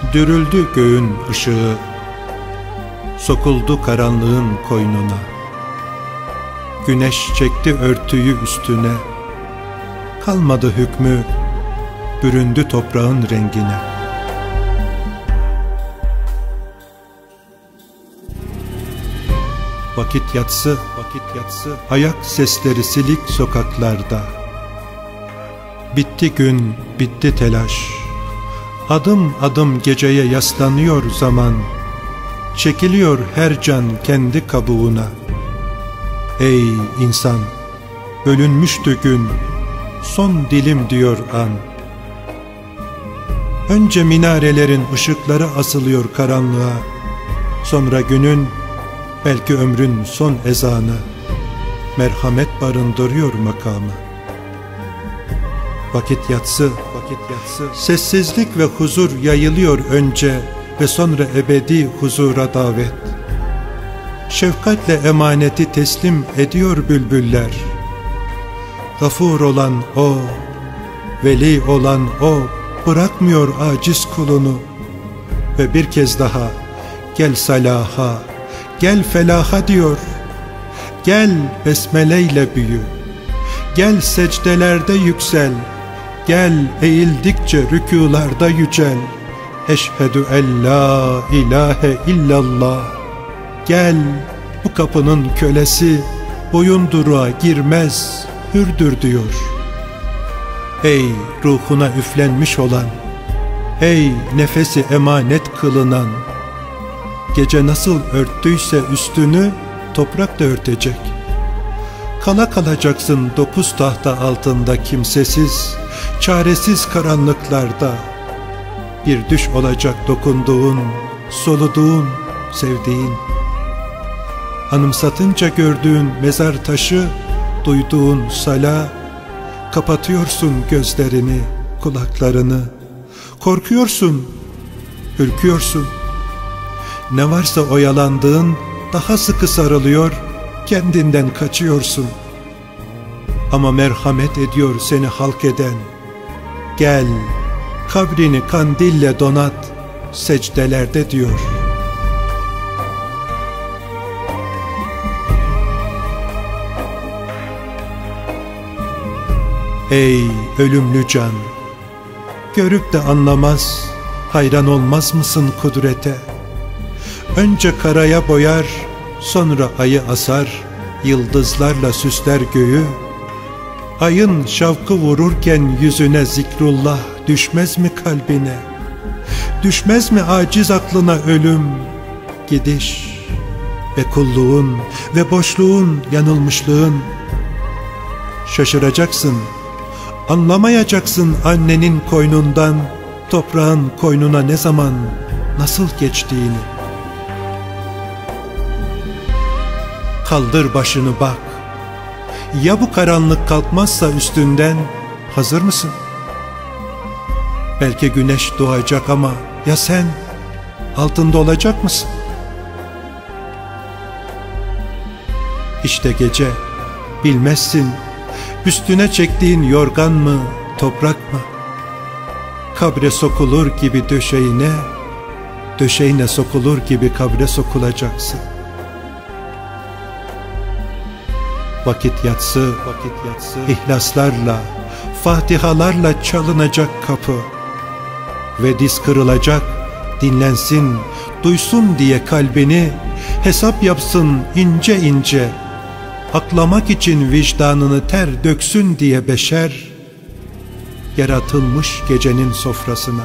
Dürüldü göğün ışığı, sokuldu karanlığın koynuna. Güneş çekti örtüyü üstüne, kalmadı hükmü, büründü toprağın rengine. Vakit yatsı, ayak sesleri silik sokaklarda. Bitti gün, bitti telaş. Adım adım geceye yaslanıyor zaman. Çekiliyor her can kendi kabuğuna. Ey insan, bölünmüştü gün, son dilim diyor an. Önce minarelerin ışıkları asılıyor karanlığa. Sonra günün, belki ömrün son ezanı, merhamet barındırıyor makamı. Vakit yatsı, sessizlik ve huzur yayılıyor önce ve sonra ebedi huzura davet. Şefkatle emaneti teslim ediyor bülbüller. Gafur olan O, veli olan O, bırakmıyor aciz kulunu. Ve bir kez daha, gel salaha, gel felaha diyor. Gel besmeleyle büyü, gel secdelerde yüksel. Gel eğildikçe rükûlarda yücel. Eşhedü en la ilahe illallah. Gel, bu kapının kölesi boyunduruğa girmez, hürdür diyor. Ey ruhuna üflenmiş olan, ey nefesi emanet kılınan, gece nasıl örttüyse üstünü toprak da örtecek. Kala kalacaksın 9 tahta altında kimsesiz, çaresiz karanlıklarda. Bir düş olacak dokunduğun, soluduğun, sevdiğin. Anımsatınca gördüğün mezar taşı, duyduğun sala, kapatıyorsun gözlerini, kulaklarını. Korkuyorsun, ürküyorsun. Ne varsa oyalandığın daha sıkı sarılıyor, kendinden kaçıyorsun. Ama merhamet ediyor seni halk eden. Gel, kabrini kandille donat, secdelerde diyor. Ey ölümlü can, görüp de anlamaz, hayran olmaz mısın kudrete? Önce karaya boyar, sonra ayı asar, yıldızlarla süsler göğü. Ayın şavkı vururken yüzüne zikrullah düşmez mi kalbine? Düşmez mi aciz aklına ölüm, gidiş ve kulluğun ve boşluğun, yanılmışlığın? Şaşıracaksın, anlamayacaksın annenin koynundan toprağın koynuna ne zaman, nasıl geçtiğini. Kaldır başını bak. Ya bu karanlık kalkmazsa üstünden, hazır mısın? Belki güneş doğacak ama ya sen altında olacak mısın? İşte gece, bilmezsin üstüne çektiğin yorgan mı, toprak mı? Kabre sokulur gibi döşeğine, döşeğine sokulur gibi kabre sokulacaksın. Vakit yatsı, ihlaslarla, fatihalarla çalınacak kapı. Ve diz kırılacak, dinlensin, duysun diye kalbini, hesap yapsın ince ince. Aklamak için vicdanını ter döksün diye beşer, yaratılmış gecenin sofrasına.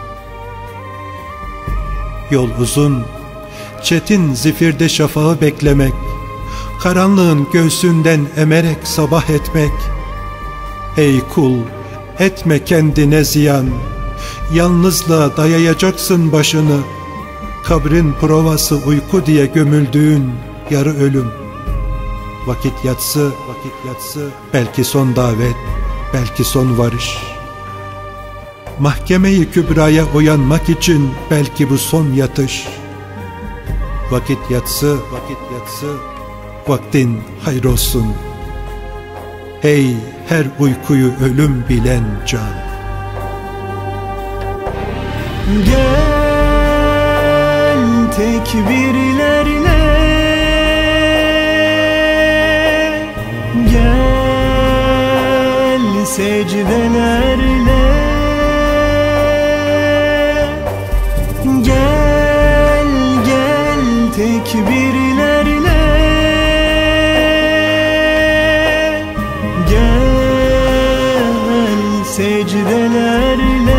Yol uzun, çetin zifirde şafağı beklemek, karanlığın göğsünden emerek sabah etmek. Ey kul, etme kendine ziyan, yalnızlığa dayayacaksın başını. Kabrin provası uyku diye gömüldüğün yarı ölüm. Vakit yatsı, belki son davet, belki son varış. Mahkeme-i kübraya uyanmak için belki bu son yatış. Vakit yatsı, vaktin hayrolsun. Ey her uykuyu ölüm bilen can. Gel tekbirlerle, gel secdelerle, gel gel tekbirlerle, gel secdelerle,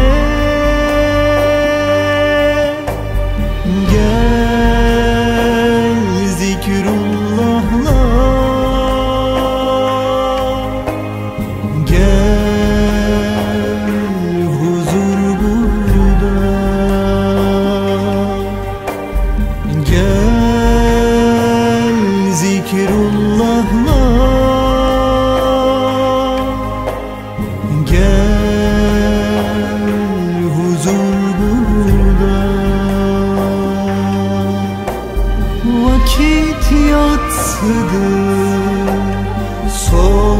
gel zikrullahla, gel huzur burada, gel zikrullahla, gel huzur burada. Vakit yatsıdır, son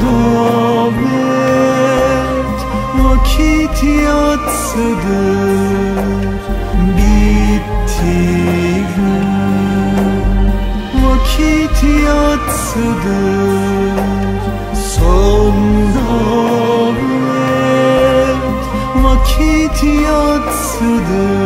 davet. Vakit yatsıdır, bitti gün. Vakit yatsıdır, son davet. Vakit yatsıdır,